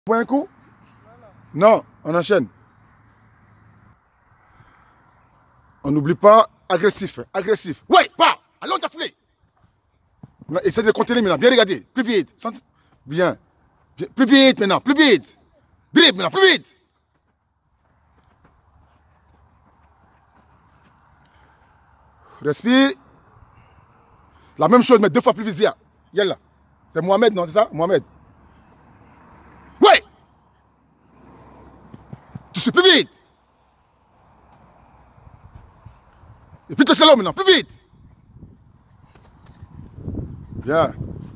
Point un coup? Non, on enchaîne. On n'oublie pas, agressif, agressif. Ouais, pas. Allons, t'as foulé. Essaye de contenir maintenant, bien regarder, plus vite. Bien. Plus vite maintenant, plus vite. Dribble maintenant, plus vite. Respire. La même chose, mais 2 fois plus vite. Yalla. C'est Mohamed, non, c'est ça? Mohamed. Ouais. Tu suis plus vite. Et puis te shalom maintenant, plus vite. Bien.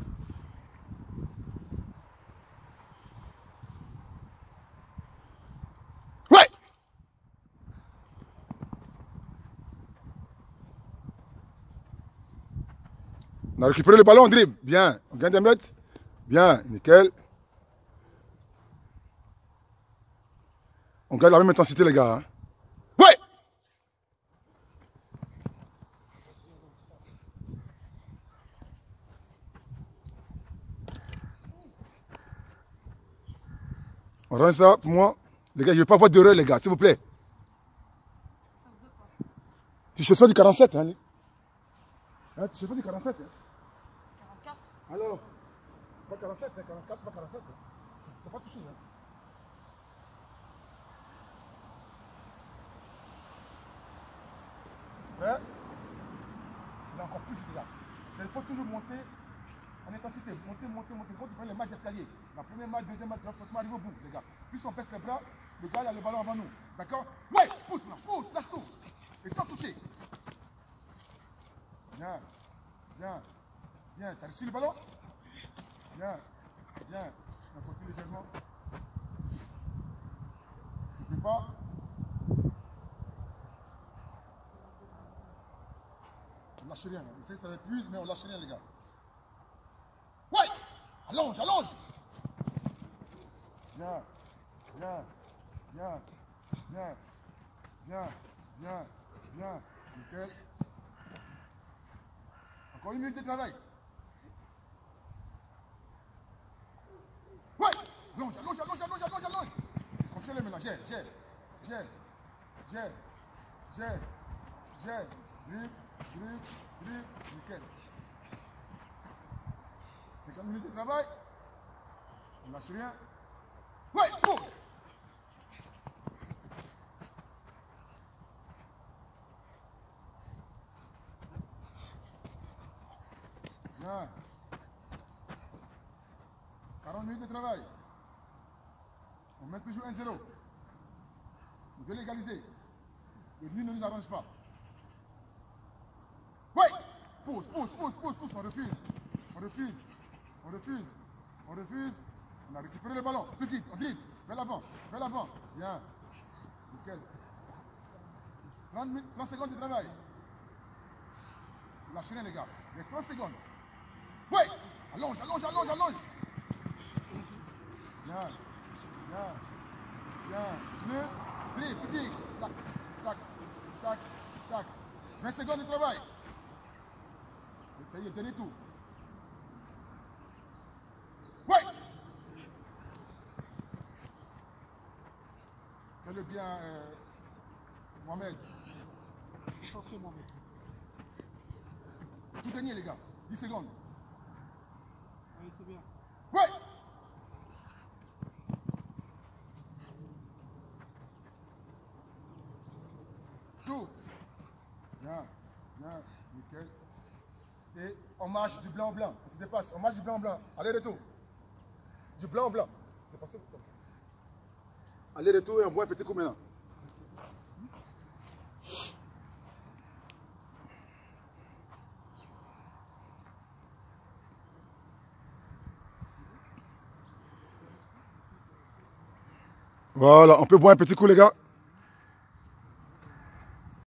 Ouais. On a récupéré le ballon, on dribble. Bien. On gagne des mètres. Bien. Nickel. On garde la même intensité, les gars. Hein. Ouais. On rend ça pour moi. Les gars, je ne veux pas voir d'erreur, les gars, s'il vous plaît. Tu cherches du 47, hein? Tu cherches du 47, hein? 44. Alors, pas 47, hein? 44, pas 47. Hein? Tu ne peux pas toucher, hein? Ouais. Il est encore plus vite, là. Il faut toujours monter en intensité. Monter, monter, monter. C'est quand tu prends les matchs d'escalier. La première match, deuxième match, tu vas forcément arriver au bout, les gars. Plus on baisse les bras, le gars il a le ballon avant nous. D'accord? Ouais, pousse, pousse, lâche tout. Et sans toucher. Bien, bien, bien. Tu as reçu le ballon? Bien, bien. On continue légèrement. Tu ne peux pas. On lâche rien. On sait que ça épuise, mais on lâche rien, les gars. Ouais! Allonge, allonge! Bien, bien, bien, bien, bien, bien, bien. Nickel. Encore 1 minute de travail. Ouais! Allonge, allonge, allonge, allonge, allonge, allonge. Contrôlez maintenant, gère. Dribble, nickel. 50 minutes de travail. On lâche rien. Ouais, pause. Bien. 40 minutes de travail. On met toujours 1-0. On veut l'égaliser. Le nul ne nous arrange pas. Ouais. Pousse. On refuse. On a récupéré le ballon. Plus vite. On dribble. Vers l'avant. Bien. Nickel. 30 secondes de travail. Lâchez rien, les gars. Il y a 30 secondes. Ouais. Allonge. Bien. Continue. Dribble. Plus vite. Tac. 20 secondes de travail. Essayez de donner tout. Ouais. Fais-le bien, Mohamed. Tout gagné, les gars. 10 secondes. Oui, c'est bien. Ouais. Tout. Bien. Nickel. Et on marche du blanc au blanc. On se dépasse. On marche du blanc au blanc. Aller-retour. Du blanc au blanc. Dépassez comme ça. Aller-retour et on voit un petit coup maintenant. Voilà, on peut boire un petit coup, les gars.